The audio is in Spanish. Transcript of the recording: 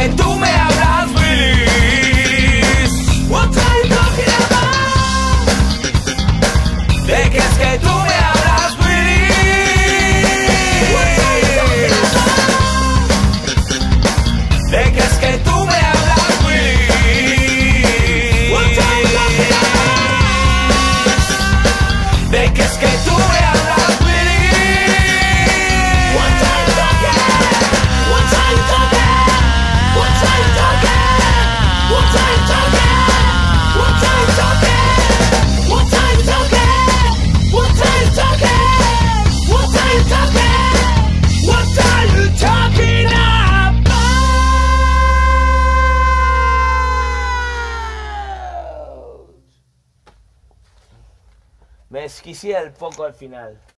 que tú me hablas, please? What are you talking about? ¿De qué es que tú me hablas, please? What are you talking about? ¿De qué es que tú me hablas, please? What are you talking about? ¿De qué es que tú me hablas? Me desquicié el poco al final.